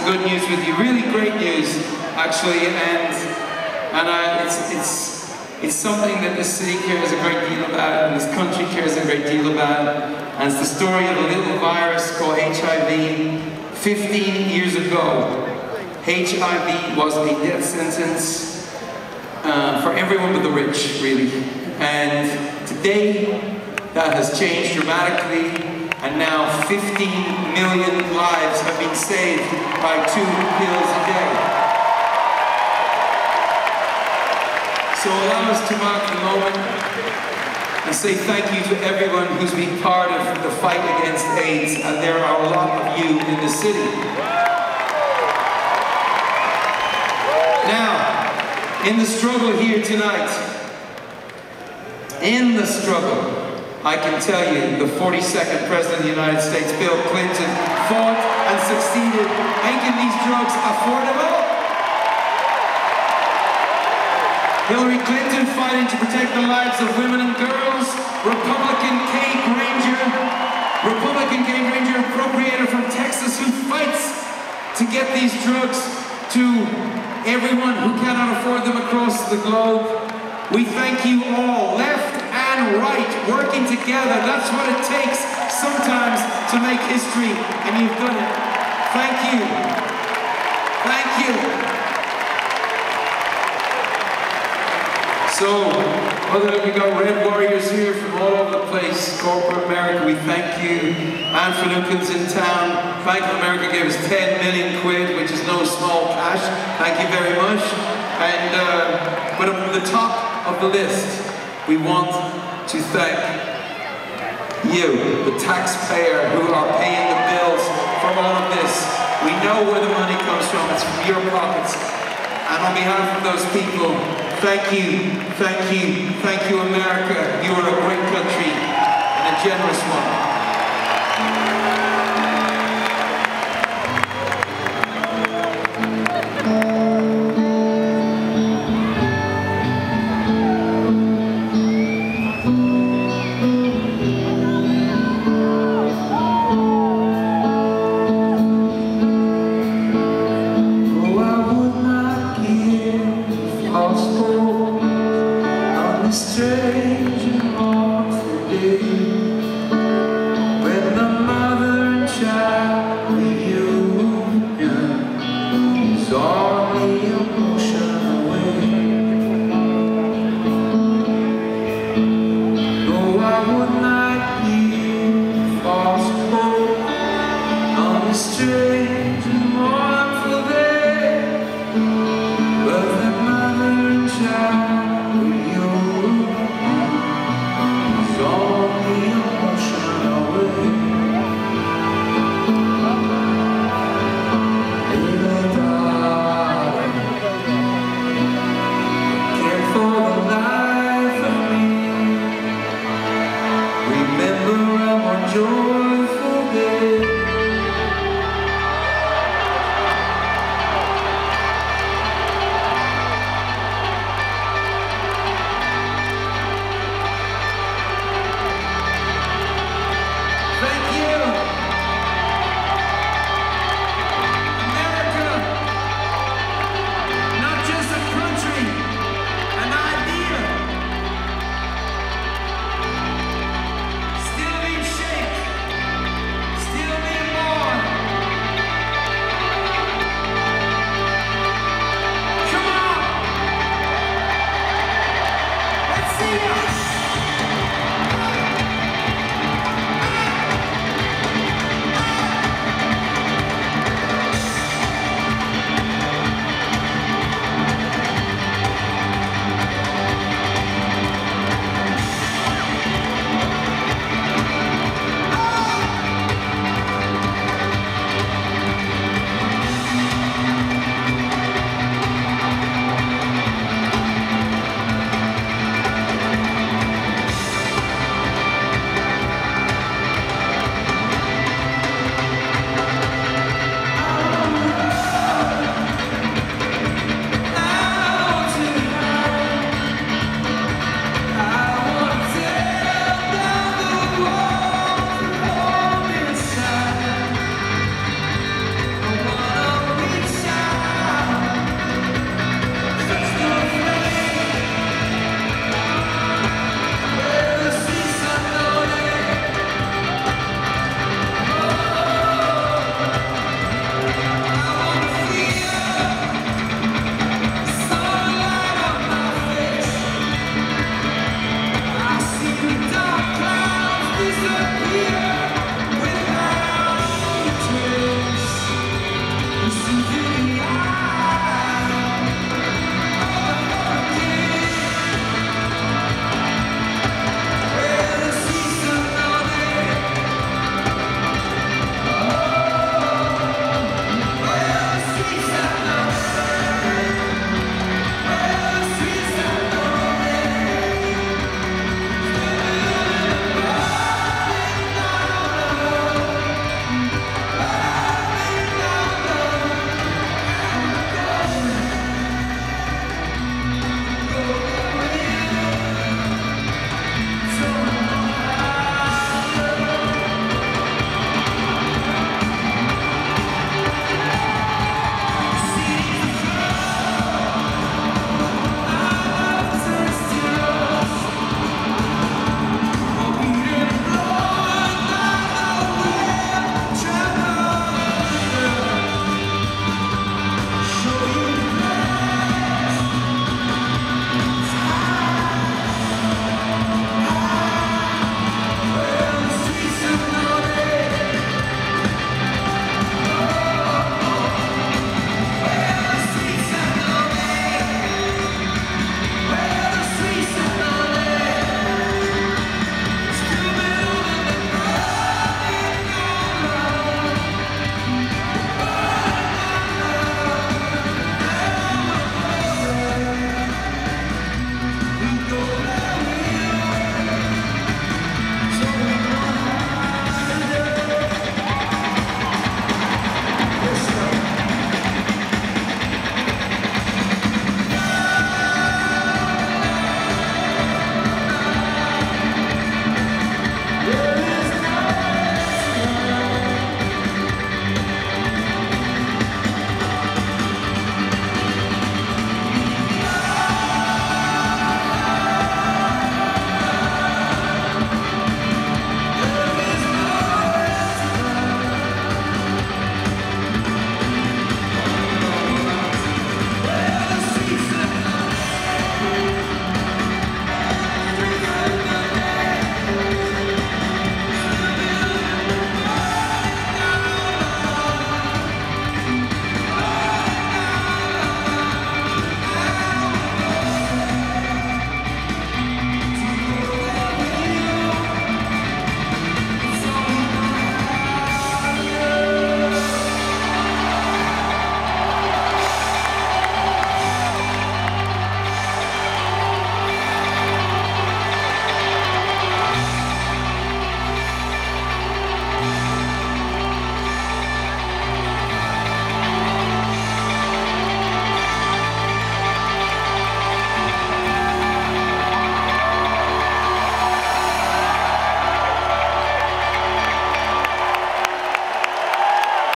good news with you, really great news, actually, and it's something that this city cares a great deal about, and this country cares a great deal about, and it's the story of a little virus called HIV. 15 years ago, HIV was a death sentence for everyone but the rich, really, and today that has changed dramatically, and now 15 million lives have been saved by 2 pills a day. So allow us to mark the moment and say thank you to everyone who's been part of the fight against AIDS, and there are a lot of you in the city. Now, in the struggle here tonight, in the struggle, I can tell you, the 42nd President of the United States, Bill Clinton, fought and succeeded making these drugs affordable. Hillary Clinton fighting to protect the lives of women and girls. Republican Kate Granger, appropriator from Texas, who fights to get these drugs to everyone who cannot afford them across the globe. We thank you all, left and right, working together. That's what it takes sometimes to make history, and you've done it. Thank you. Thank you. So, other than we got Red Warriors here from all over the place, corporate America, we thank you. Anne Finucane's in town. Bank of America gave us 10 million quid, which is no small cash. Thank you very much. And, but at the top of the list, we want to thank you, the taxpayer, who are paying the bills for all of this. We know where the money comes from. It's from your pockets. And on behalf of those people, thank you, America. You are a great country and a generous one. Straight